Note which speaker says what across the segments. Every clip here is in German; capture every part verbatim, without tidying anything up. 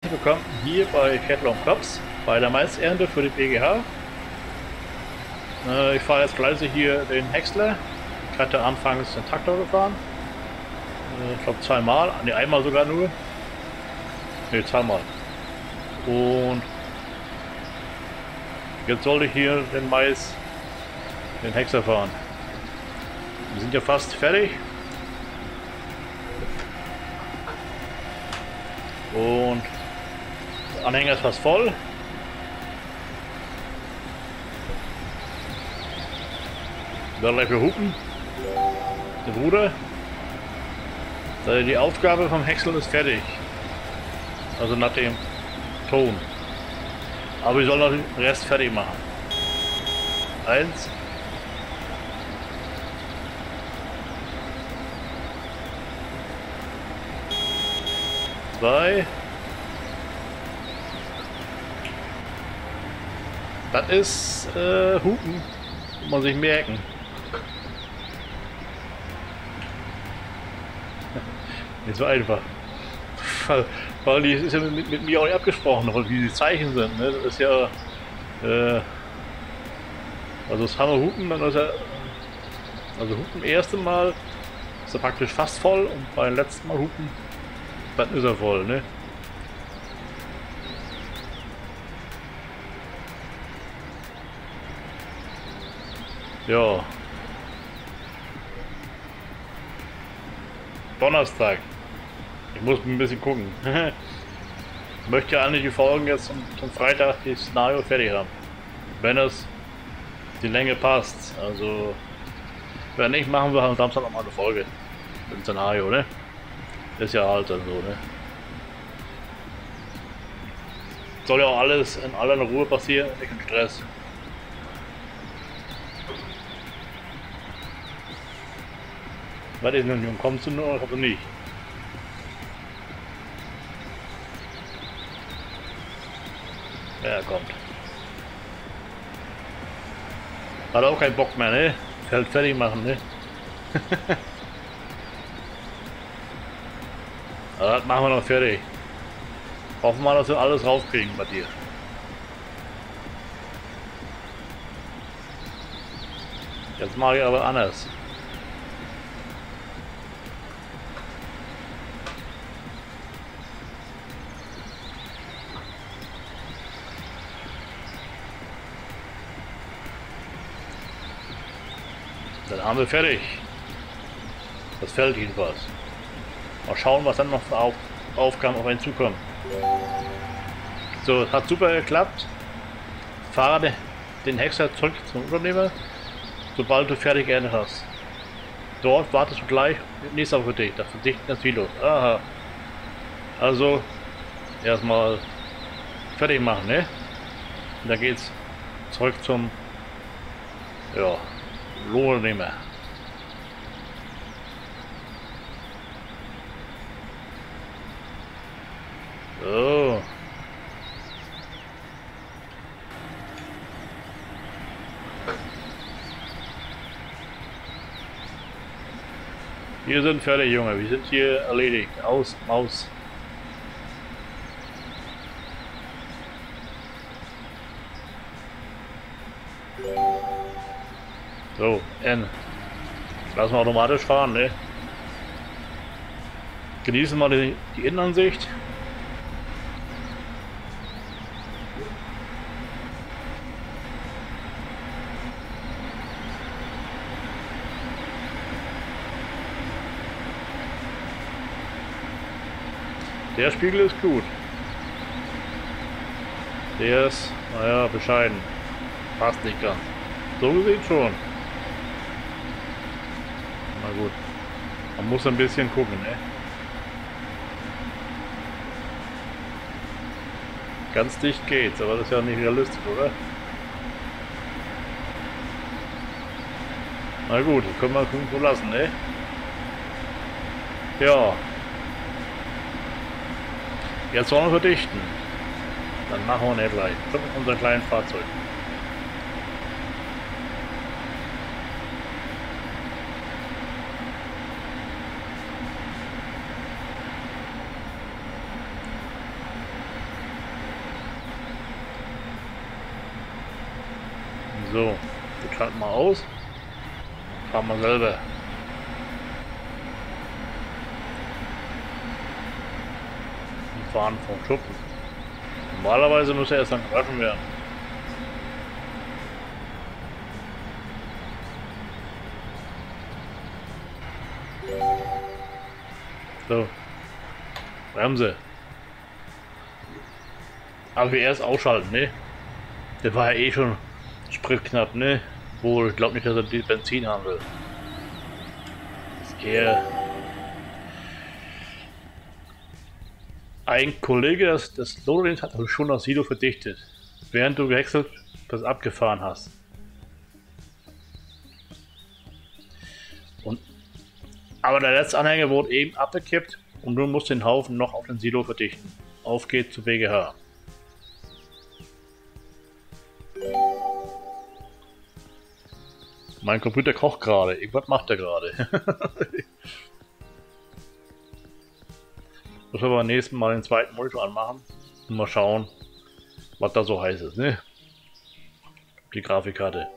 Speaker 1: Willkommen hier bei Cattle und Klops bei der Maisernte für die B G H. Äh, ich fahre jetzt fleißig hier den Häcksler. Ich hatte anfangs den Traktor gefahren. Äh, ich glaube zweimal, ne einmal sogar nur. Ne, zweimal. Und jetzt sollte ich hier den Mais, den Häcksler fahren. Wir sind ja fast fertig. Und der Anhänger ist fast voll. Ich werde gleich behupen. Der Bruder. Die Aufgabe vom Häcksel ist fertig. Also nach dem Ton. Aber ich soll noch den Rest fertig machen. Eins. Zwei. Das ist äh, Hupen. Muss man sich merken. Nicht so einfach. Weil, weil die ist ja mit, mit mir auch nicht abgesprochen, wie die Zeichen sind. Ne? Das ist ja. Äh, also das haben wir Hupen, dann ist er. Also Hupen erste Mal ist er praktisch fast voll und beim letzten Mal Hupen, dann ist er voll, ne? Ja. Donnerstag. Ich muss ein bisschen gucken. Ich möchte ja eigentlich die Folgen jetzt zum, zum Freitag die Szenario fertig haben. Wenn es die Länge passt. Also wenn nicht, machen wir am Samstag nochmal eine Folge. Mit dem Szenario, ne? Ist ja halt dann so, ne? Soll ja auch alles in aller Ruhe passieren, nicht im Stress. Was ist denn, Junge? Kommst du nur oder nicht? Ja, er kommt. Hat auch keinen Bock mehr, ne? Feld fertig machen, ne? Also das machen wir noch fertig. Hoffen wir, dass wir alles raufkriegen bei dir. Jetzt mache ich aber anders. Dann haben wir fertig. Das Feld jedenfalls. Mal schauen, was dann noch für Auf Aufgaben auf einen zukommen. So, hat super geklappt. Fahre den Häcksler zurück zum Unternehmer, sobald du fertig geerntet hast. Dort wartest du gleich nächste Woche für dich. Das verdichten das Video. Aha. Also erstmal fertig machen, ne? Und dann geht's zurück zum ja, Lohnunternehmer. So. Wir sind fertig, Junge. Wir sind hier erledigt. Aus, Maus. So, N. Lassen wir automatisch fahren, ne? Genießen wir die, die Innenansicht. Der Spiegel ist gut. Der ist, naja, bescheiden. Passt nicht ganz. So gesehen schon. Na gut. Man muss ein bisschen gucken, ne? Ganz dicht geht's, aber das ist ja nicht realistisch, oder? Na gut, das können wir so lassen, ne? Ja. Jetzt sollen wir verdichten. Dann machen wir nicht gleich. Mit unserem kleinen Fahrzeug. So, wir schalten mal aus. Fahren wir selber. Wir fahren vom Schuppen. Normalerweise muss er erst dann gewaschen werden. So. Bremse. Aber wir erst ausschalten, ne? Der war ja eh schon spritknapp, ne? Wohl, ich glaube nicht, dass er die Benzin haben will. Eher ein Kollege, das, das Lorenz hat schon das Silo verdichtet, während du gewechselt das abgefahren hast. Und, aber der letzte Anhänger wurde eben abgekippt und du musst den Haufen noch auf den Silo verdichten. Auf geht's zu B G H. Mein Computer kocht gerade. Irgendwas macht er gerade. Muss aber beim nächsten Mal den zweiten Monitor anmachen und mal schauen, was da so heiß ist, ne? Die Grafikkarte.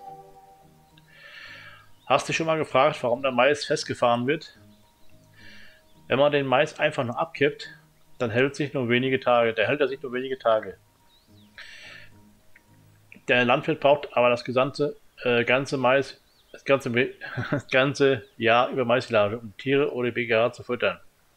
Speaker 1: Hast du dich schon mal gefragt, warum der Mais festgefahren wird? Wenn man den Mais einfach nur abkippt, dann hält sich nur wenige Tage. Der hält er sich nur wenige Tage. Der Landwirt braucht aber das gesamte äh, ganze Mais, das ganze, das ganze Jahr über Maisilage, um Tiere oder B G H zu füttern.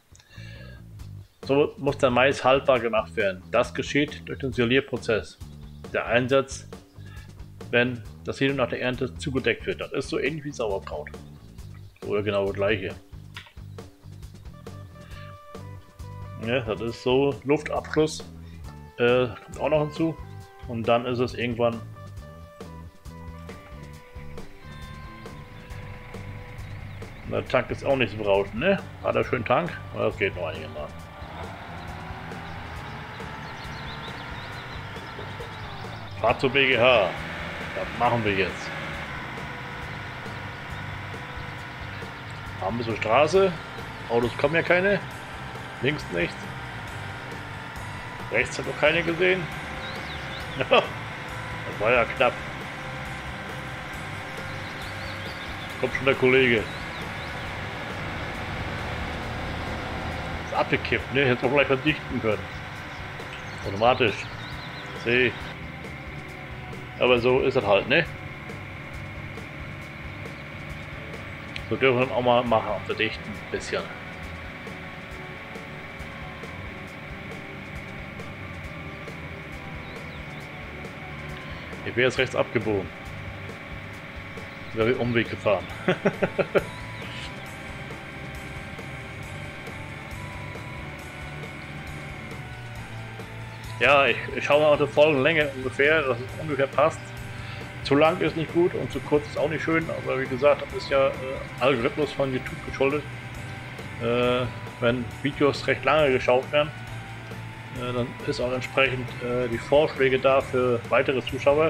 Speaker 1: So muss der Mais haltbar gemacht werden. Das geschieht durch den Silierprozess. Der Einsatz, wenn das Silo nach der Ernte zugedeckt wird. Das ist so ähnlich wie Sauerkraut. Oder genau das gleiche. Ja, das ist so Luftabschluss. Äh, kommt auch noch hinzu. Und dann ist es irgendwann der Tank ist auch nicht so berauschend, ne? Hat er schön Tank? Das geht noch einigermaßen. Fahrt zur B G H. Das machen wir jetzt. Haben wir so Straße. Autos kommen ja keine. Links nichts. Rechts hat noch keine gesehen. Das war ja knapp. Kommt schon der Kollege. Ist abgekippt, ne? Hätte auch gleich verdichten können. Automatisch. Seh. Aber so ist es halt, ne? So dürfen wir auch mal machen, verdichten ein bisschen. Ich wäre jetzt rechts abgebogen. Wäre ich Umweg gefahren. Ja, ich, ich schaue mal auf die Folgenlänge ungefähr, dass es ungefähr passt. Zu lang ist nicht gut und zu kurz ist auch nicht schön, aber wie gesagt, das ist ja äh, Algorithmus von YouTube geschuldet. Äh, wenn Videos recht lange geschaut werden, äh, dann ist auch entsprechend äh, die Vorschläge da für weitere Zuschauer.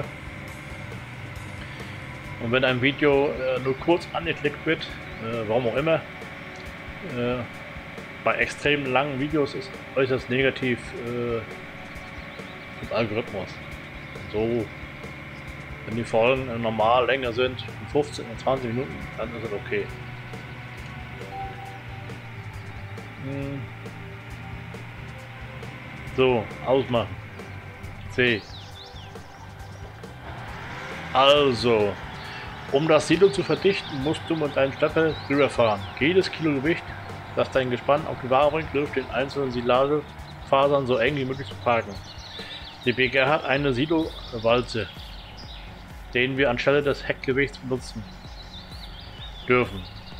Speaker 1: Und wenn ein Video äh, nur kurz angeklickt wird, äh, warum auch immer, äh, bei extrem langen Videos ist äußerst negativ äh, im Algorithmus. So, wenn die Folgen normal länger sind, fünfzehn und zwanzig Minuten, dann ist es okay. Hm. So, ausmachen. C. Also, um das Silo zu verdichten, musst du mit deinem Stapel drüber fahren. Jedes Kilo Gewicht, das dein Gespann auf die Ware bringt, hilft den einzelnen Silagefasern so eng wie möglich zu parken. Die B G H hat eine Silo-Walze, den wir anstelle des Heckgewichts benutzen dürfen.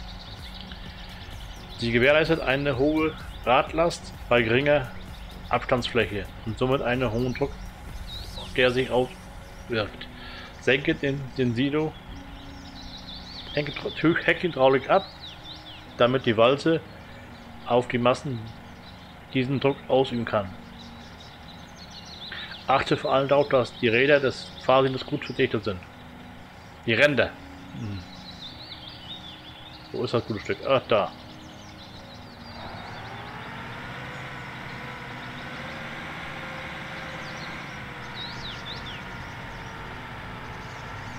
Speaker 1: Sie gewährleistet eine hohe Radlast bei geringer Abstandsfläche und somit einen hohen Druck, der sich auswirkt. Senke den, den Silo Heckhydraulik ab, damit die Walze auf die Massen diesen Druck ausüben kann. Achte vor allem darauf, dass die Räder des Fahrsilos gut verdichtet sind. Die Ränder. Hm. Wo ist das gute Stück? Ach, da.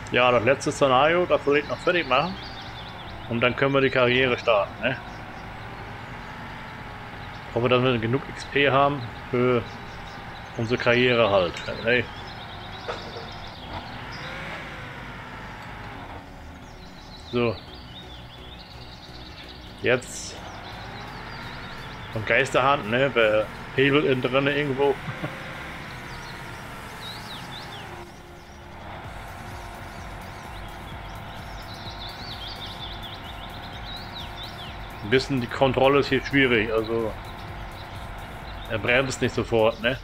Speaker 1: Ja, das letzte Szenario, das will ich noch fertig machen. Und dann können wir die Karriere starten, ne? Hoffe, dass wir genug X P haben für unsere Karriere halt. Hey. So. Jetzt. Von Geisterhand, ne? Bei Hebel innen drin irgendwo. Ein bisschen die Kontrolle ist hier schwierig, also er bremst nicht sofort, ne?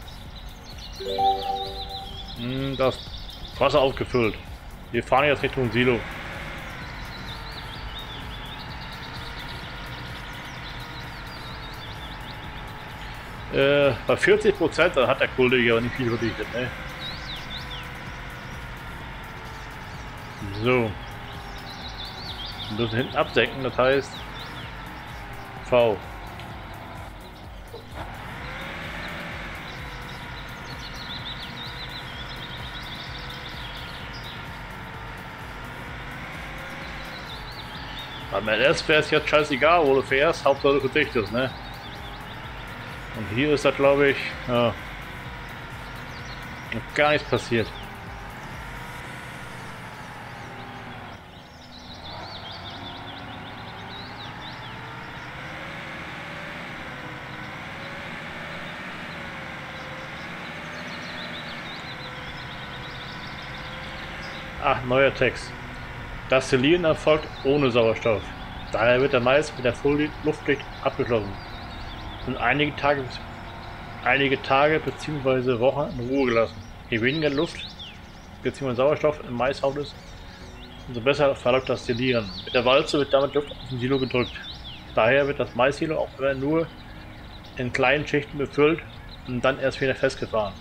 Speaker 1: Hm, das Wasser aufgefüllt. Wir fahren jetzt Richtung Silo. Äh, bei vierzig Prozent, dann hat der Kollege aber nicht viel verdichtet, ne? So. Wir müssen hinten absenken, das heißt V. Beim L S wäre es jetzt scheißegal, wo du fährst, Hauptsache du verdichtest, ne? Und hier ist das, glaube ich, ja, noch gar nichts passiert. Ach, neuer Text. Das Silieren erfolgt ohne Sauerstoff. Daher wird der Mais mit der Luftdicht abgeschlossen und einige Tage, einige Tage bzw. Wochen in Ruhe gelassen. Je weniger Luft bzw. Sauerstoff im Maishaut ist, umso besser verläuft das Silieren. Mit der Walze wird damit Luft aus dem Silo gedrückt. Daher wird das Maissilo auch immer nur in kleinen Schichten befüllt und dann erst wieder festgefahren.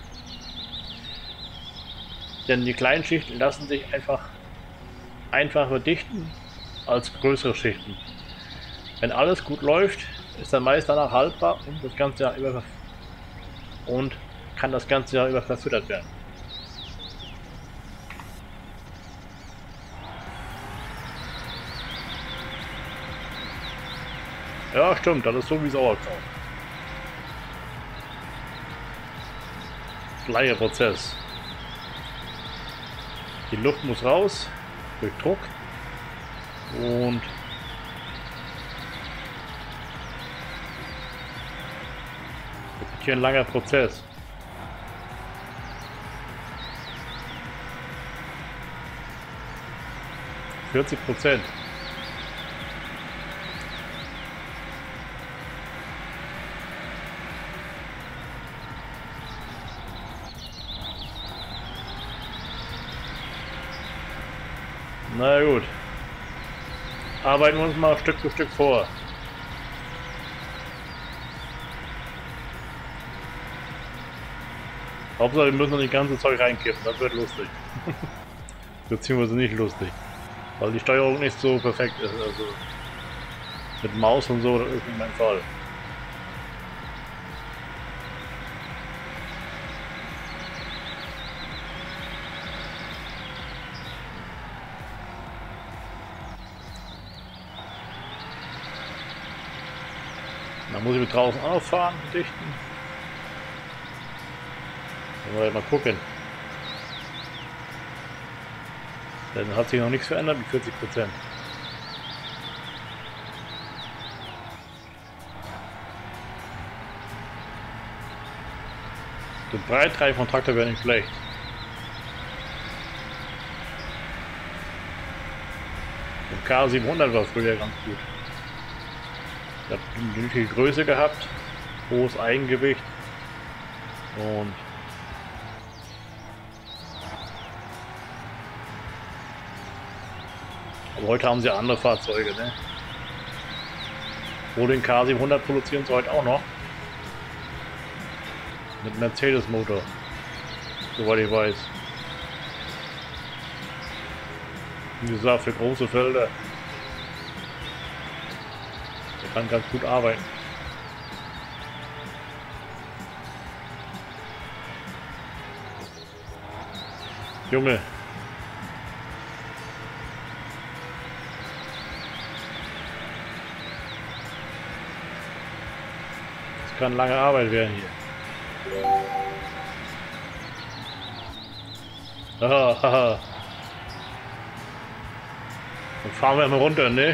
Speaker 1: Denn die kleinen Schichten lassen sich einfach einfacher dichten als größere Schichten. Wenn alles gut läuft, ist der Mais danach haltbar und das ganze Jahr über und kann das ganze Jahr über verfüttert werden. Ja, stimmt, das ist so wie Sauerkraut. Gleicher Prozess. Die Luft muss raus durch Druck und das ist hier ein langer Prozess. vierzig Prozent. Na gut. Arbeiten wir uns mal Stück für Stück vor. Hauptsache wir müssen noch die ganze Zeug reinkippen, das wird lustig. Beziehungsweise nicht lustig. Weil die Steuerung nicht so perfekt ist. Also mit Maus und so, das ist nicht mein Fall. Dann muss ich mit draußen auch fahren, dichten. Dann wir mal gucken. Dann hat sich noch nichts verändert mit vierzig Prozent. Der Breitreifen von Traktor wäre nicht schlecht. Der K siebenhundert war früher ganz gut. Der hat die nötige Größe gehabt, hohes Eigengewicht und aber heute haben sie andere Fahrzeuge, ne? Wo den K siebenhundert produzieren sie heute auch noch. Mit Mercedes Motor, soweit ich weiß. Wie gesagt, für große Felder. Der kann ganz gut arbeiten. Junge. kann lange Arbeit werden hier. Haha, haha. Dann fahren wir mal runter, ne?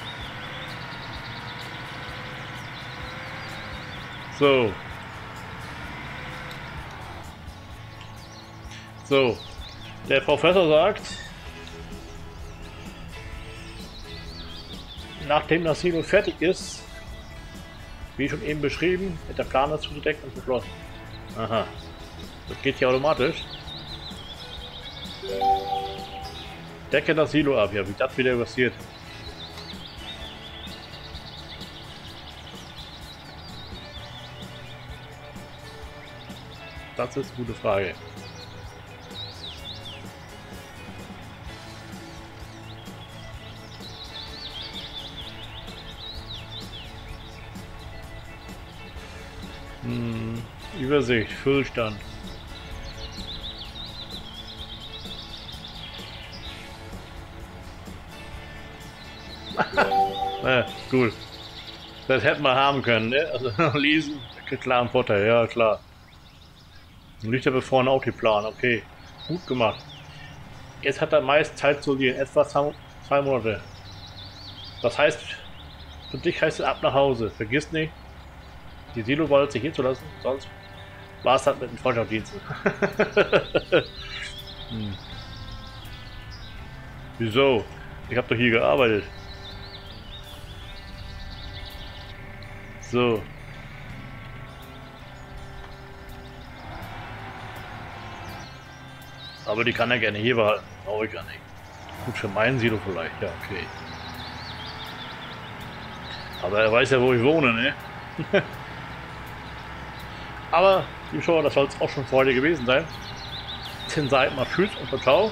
Speaker 1: So. So. Der Professor sagt, nachdem das Silo fertig ist, wie schon eben beschrieben, wird der Plan dazu gedeckt und beschlossen. Aha. Das geht hier automatisch. Decke das Silo ab, ja, wie das wieder passiert. Das ist eine gute Frage. Hm, Übersicht, Füllstand. Ja, gut. Das hätten wir haben können, ne? Also lesen, klar ein Vorteil, ja klar. Und liegt aber vorne auch die Plan, okay. Gut gemacht. Jetzt hat er meist Zeit zu lieren, etwa zwei Monate. Das heißt, für dich heißt es ab nach Hause. Vergiss nicht, die Silo-Walze hier zu lassen, sonst war es halt mit den Freundschaftsdiensten. hm. Wieso? Ich habe doch hier gearbeitet. So. Aber die kann er gerne hier behalten. Brauche ich gar nicht. Gut, für meinen Silo vielleicht. Ja, okay. Aber er weiß ja, wo ich wohne, ne? Aber, liebe Schauer, das soll es auch schon für heute gewesen sein. Dann seid mal tschüss und ciao.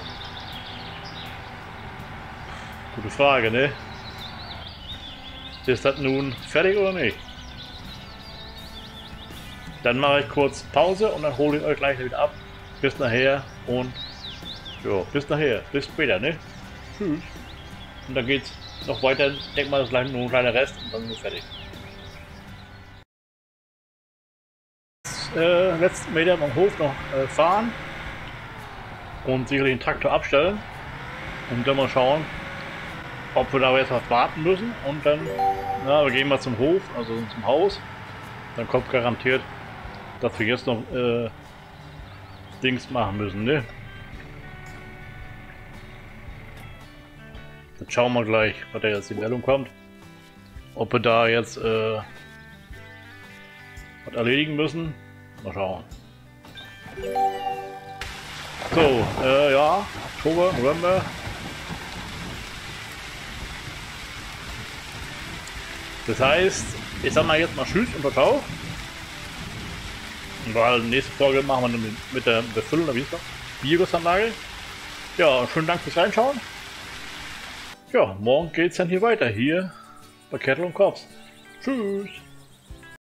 Speaker 1: Gute Frage, ne? Ist das nun fertig oder nicht? Dann mache ich kurz Pause und dann hole ich euch gleich wieder ab. Bis nachher und ja, bis nachher. Bis später, ne? Tschüss. Und dann geht's noch weiter. Ich denke mal, das ist gleich nur ein kleiner Rest und dann sind wir fertig. Äh, letzten Meter am Hof noch äh, fahren und sicherlich den Traktor abstellen und dann mal schauen, ob wir da jetzt was warten müssen und dann, na, wir gehen mal zum Hof, also zum Haus, dann kommt garantiert, dass wir jetzt noch äh, Dings machen müssen, ne? Dann schauen wir gleich, was da jetzt die Meldung kommt, ob wir da jetzt äh, was erledigen müssen. Mal schauen. So, äh, ja, Oktober, November. Das heißt, ich sag mal jetzt mal Tschüss und Ciao. Weil nächste Folge machen wir dann mit der Befüllung der Biogasanlage. Ja, schönen Dank fürs Reinschauen. Ja, morgen geht's dann hier weiter, hier bei Kettle und Kops. Tschüss.